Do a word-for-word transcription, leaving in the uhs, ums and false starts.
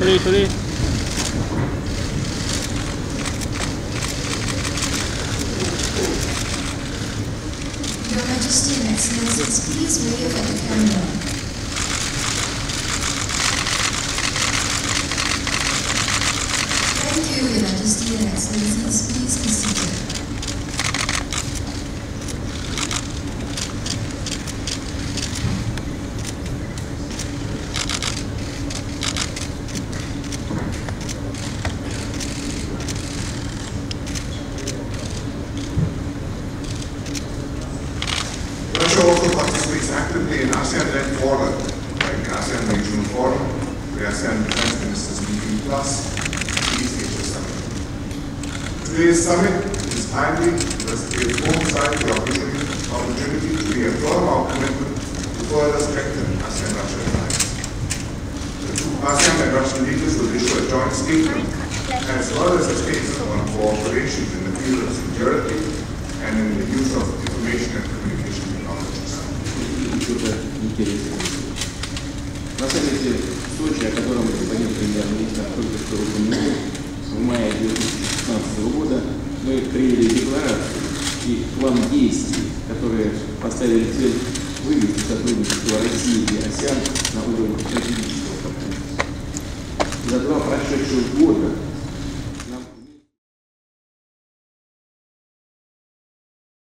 sorry, sorry. Your Majesty and Excellencies, please wave at the camera. Thank you, Your Majesty and Excellencies, please be seated. Russia also participates actively in ASEAN-led fora, like ASEAN Regional Forum, the ASEAN Defense Ministers Meeting Plus, and East Asia Summit. Today's summit is timely because it coincides the opportunity, opportunity to reaffirm our commitment to further strengthen ASEAN-Russia alliance. The two ASEAN and Russian leaders will issue a joint statement as well as a statement on cooperation in the field of security and in the use of information and communication technologies. Что-то интересное. На саммите в Сочи, о котором господин премьер-министр только что упомянул, в мае две тысячи шестнадцатого года мы приняли декларацию и план действий, которые поставили цель вывести сотрудничество России и АСЕАН на уровень стратегического партнерства. За два прошедших года